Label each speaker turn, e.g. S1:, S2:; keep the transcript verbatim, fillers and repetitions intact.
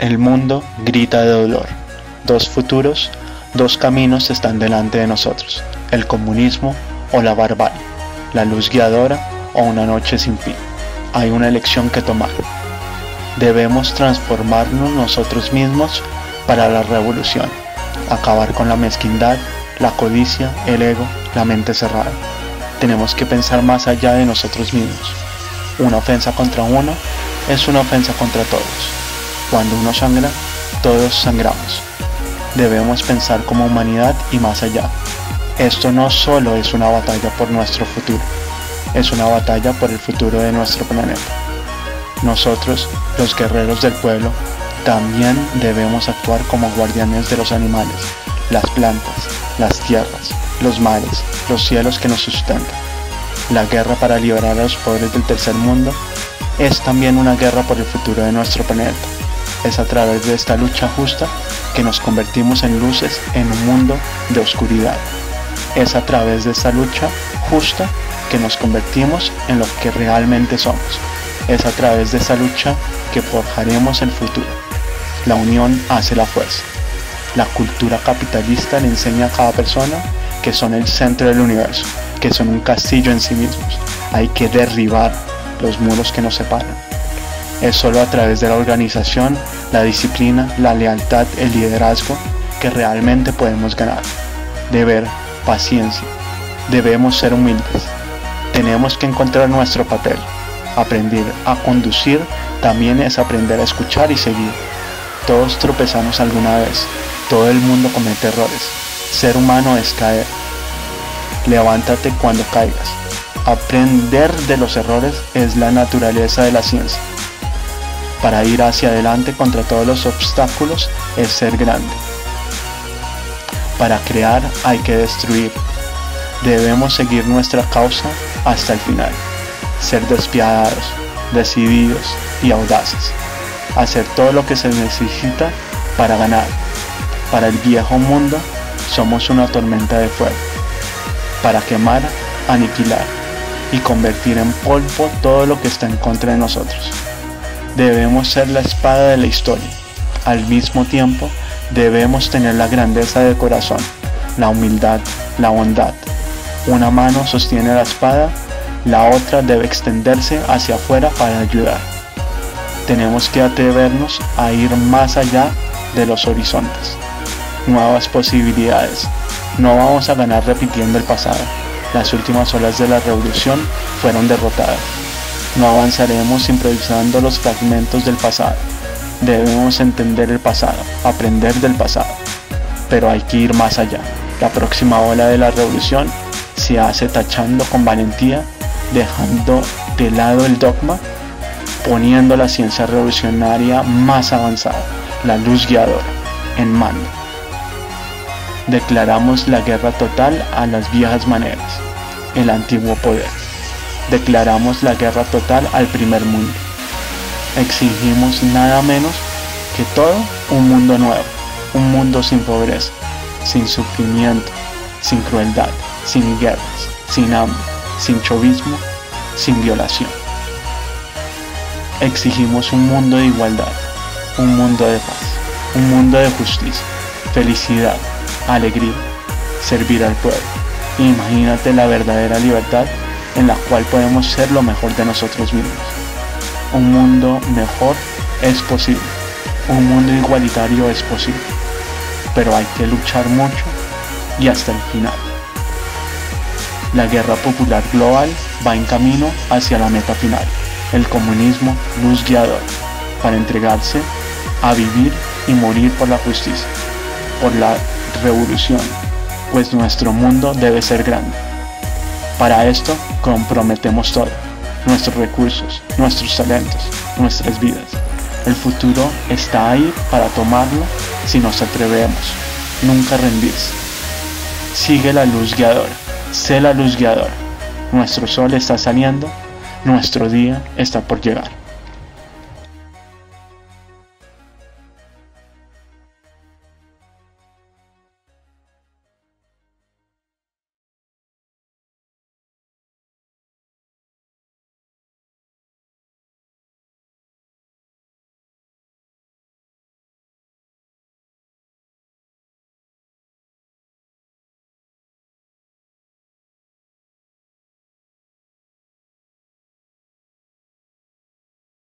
S1: El mundo grita de dolor. Dos futuros, dos caminos están delante de nosotros: el comunismo o la barbarie, la luz guiadora o una noche sin fin. Hay una elección que tomar. Debemos transformarnos nosotros mismos para la revolución, acabar con la mezquindad, la codicia, el ego, la mente cerrada. Tenemos que pensar más allá de nosotros mismos. Una ofensa contra uno es una ofensa contra todos. Cuando uno sangra, todos sangramos. Debemos pensar como humanidad y más allá. Esto no solo es una batalla por nuestro futuro, es una batalla por el futuro de nuestro planeta. Nosotros, los guerreros del pueblo, también debemos actuar como guardianes de los animales, las plantas, las tierras, los mares, los cielos que nos sustentan. La guerra para liberar a los pobres del tercer mundo es también una guerra por el futuro de nuestro planeta. Es a través de esta lucha justa que nos convertimos en luces en un mundo de oscuridad. Es a través de esta lucha justa que nos convertimos en lo que realmente somos. Es a través de esta lucha que forjaremos el futuro. La unión hace la fuerza. La cultura capitalista le enseña a cada persona que son el centro del universo, que son un castillo en sí mismos. Hay que derribar los muros que nos separan. Es solo a través de la organización, la disciplina, la lealtad, el liderazgo que realmente podemos ganar. Deber, paciencia. Debemos ser humildes. Tenemos que encontrar nuestro papel. Aprender a conducir también es aprender a escuchar y seguir. Todos tropezamos alguna vez. Todo el mundo comete errores. Ser humano es caer. Levántate cuando caigas. Aprender de los errores es la naturaleza de la ciencia. Para ir hacia adelante contra todos los obstáculos es ser grande. Para crear hay que destruir. Debemos seguir nuestra causa hasta el final. Ser despiadados, decididos y audaces. Hacer todo lo que se necesita para ganar. Para el viejo mundo somos una tormenta de fuego. Para quemar, aniquilar y convertir en polvo todo lo que está en contra de nosotros. Debemos ser la espada de la historia. Al mismo tiempo, debemos tener la grandeza de corazón, la humildad, la bondad. Una mano sostiene la espada, la otra debe extenderse hacia afuera para ayudar. Tenemos que atrevernos a ir más allá de los horizontes. Nuevas posibilidades. No vamos a ganar repitiendo el pasado. Las últimas olas de la revolución fueron derrotadas. No avanzaremos improvisando los fragmentos del pasado. Debemos entender el pasado, aprender del pasado. Pero hay que ir más allá. La próxima ola de la revolución se hace tachando con valentía, dejando de lado el dogma, poniendo la ciencia revolucionaria más avanzada, la luz guiadora, en mando. Declaramos la guerra total a las viejas maneras, el antiguo poder. Declaramos la guerra total al primer mundo. Exigimos nada menos que todo un mundo nuevo, un mundo sin pobreza, sin sufrimiento, sin crueldad, sin guerras, sin hambre, sin chauvinismo, sin violación. Exigimos un mundo de igualdad, un mundo de paz, un mundo de justicia, felicidad, alegría, servir al pueblo. Imagínate la verdadera libertad en la cual podemos ser lo mejor de nosotros mismos. Un mundo mejor es posible, un mundo igualitario es posible, pero hay que luchar mucho y hasta el final. La guerra popular global va en camino hacia la meta final, el comunismo luz guiadora, para entregarse a vivir y morir por la justicia, por la revolución, pues nuestro mundo debe ser grande. Para esto comprometemos todo, nuestros recursos, nuestros talentos, nuestras vidas. El futuro está ahí para tomarlo si nos atrevemos, nunca rendirse. Sigue la luz guiadora, sé la luz guiadora. Nuestro sol está saliendo, nuestro día está por llegar.